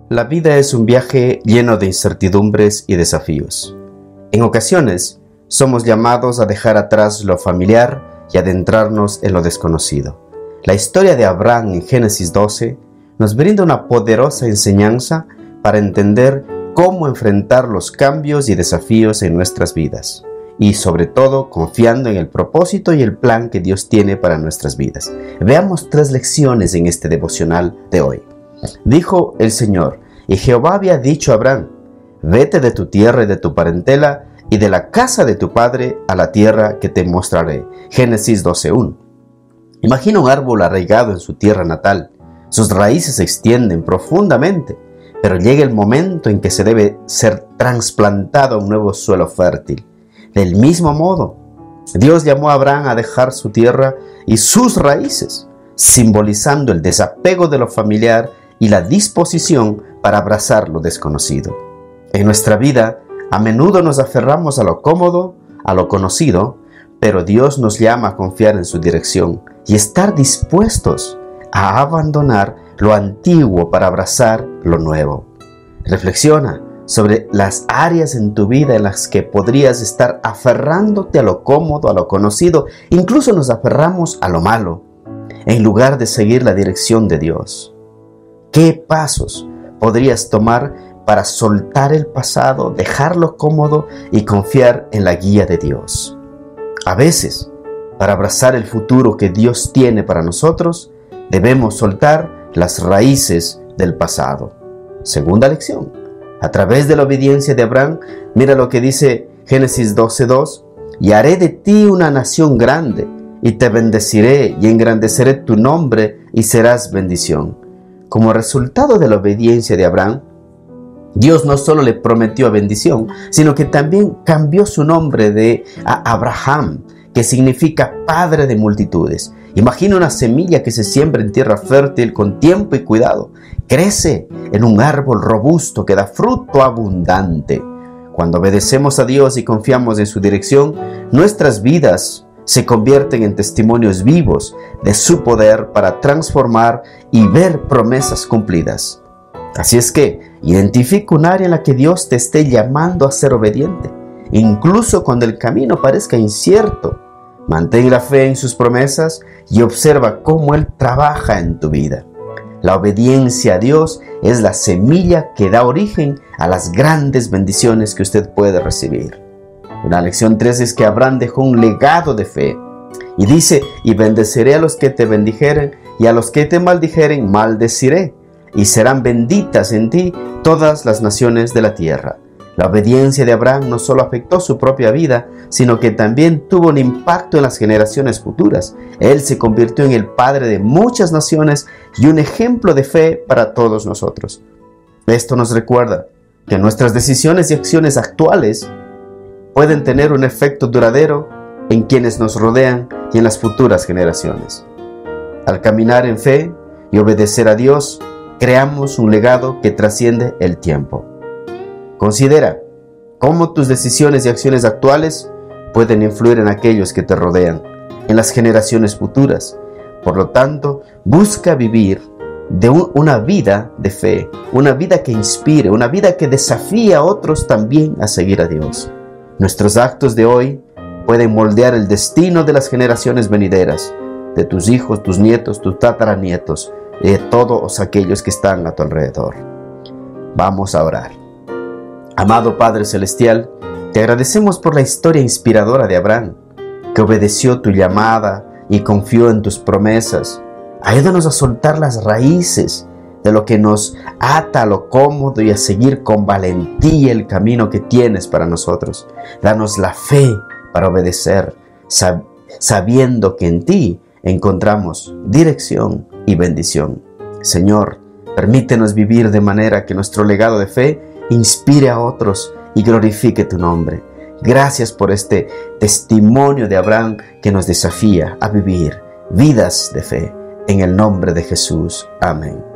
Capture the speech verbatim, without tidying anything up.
La vida es un viaje lleno de incertidumbres y desafíos. En ocasiones, somos llamados a dejar atrás lo familiar y adentrarnos en lo desconocido. La historia de Abraham en Génesis doce nos brinda una poderosa enseñanza para entender cómo enfrentar los cambios y desafíos en nuestras vidas, y sobre todo confiando en el propósito y el plan que Dios tiene para nuestras vidas. Veamos tres lecciones en este devocional de hoy. Dijo el Señor, y Jehová había dicho a Abraham: vete de tu tierra y de tu parentela y de la casa de tu padre a la tierra que te mostraré. Génesis doce uno. Imagina un árbol arraigado en su tierra natal. Sus raíces se extienden profundamente, pero llega el momento en que se debe ser trasplantado a un nuevo suelo fértil. Del mismo modo, Dios llamó a Abraham a dejar su tierra y sus raíces, simbolizando el desapego de lo familiar y la disposición para abrazar lo desconocido. En nuestra vida, a menudo nos aferramos a lo cómodo, a lo conocido, pero Dios nos llama a confiar en su dirección y estar dispuestos a abandonar lo antiguo para abrazar lo nuevo. Reflexiona sobre las áreas en tu vida en las que podrías estar aferrándote a lo cómodo, a lo conocido. Incluso nos aferramos a lo malo, en lugar de seguir la dirección de Dios. ¿Qué pasos podrías tomar para soltar el pasado, dejarlo cómodo y confiar en la guía de Dios? A veces, para abrazar el futuro que Dios tiene para nosotros, debemos soltar las raíces del pasado. Segunda lección. A través de la obediencia de Abraham, mira lo que dice Génesis doce dos: y haré de ti una nación grande, y te bendeciré y engrandeceré tu nombre y serás bendición. Como resultado de la obediencia de Abraham, Dios no solo le prometió bendición, sino que también cambió su nombre de a Abraham, que significa padre de multitudes. Imagina una semilla que se siembra en tierra fértil con tiempo y cuidado. Crece en un árbol robusto que da fruto abundante. Cuando obedecemos a Dios y confiamos en su dirección, nuestras vidas se convierten en testimonios vivos de su poder para transformar y ver promesas cumplidas. Así es que identifica un área en la que Dios te esté llamando a ser obediente, incluso cuando el camino parezca incierto. Mantén la fe en sus promesas y observa cómo Él trabaja en tu vida. La obediencia a Dios es la semilla que da origen a las grandes bendiciones que usted puede recibir. La lección tres es que Abraham dejó un legado de fe. Y dice: y bendeciré a los que te bendijeren, y a los que te maldijeren maldeciré, y serán benditas en ti todas las naciones de la tierra. La obediencia de Abraham no solo afectó su propia vida, sino que también tuvo un impacto en las generaciones futuras. Él se convirtió en el padre de muchas naciones y un ejemplo de fe para todos nosotros. Esto nos recuerda que nuestras decisiones y acciones actuales pueden tener un efecto duradero en quienes nos rodean y en las futuras generaciones. Al caminar en fe y obedecer a Dios, creamos un legado que trasciende el tiempo. Considera cómo tus decisiones y acciones actuales pueden influir en aquellos que te rodean, en las generaciones futuras. Por lo tanto, busca vivir de un, una vida de fe, una vida que inspire, una vida que desafíe a otros también a seguir a Dios. Nuestros actos de hoy pueden moldear el destino de las generaciones venideras, de tus hijos, tus nietos, tus tataranietos, y de todos aquellos que están a tu alrededor. Vamos a orar. Amado Padre Celestial, te agradecemos por la historia inspiradora de Abraham, que obedeció tu llamada y confió en tus promesas. Ayúdanos a soltar las raíces de lo que nos ata a lo cómodo y a seguir con valentía el camino que tienes para nosotros. Danos la fe para obedecer, sab- sabiendo que en ti encontramos dirección y bendición. Señor, permítenos vivir de manera que nuestro legado de fe inspire a otros y glorifique tu nombre. Gracias por este testimonio de Abraham que nos desafía a vivir vidas de fe. En el nombre de Jesús. Amén.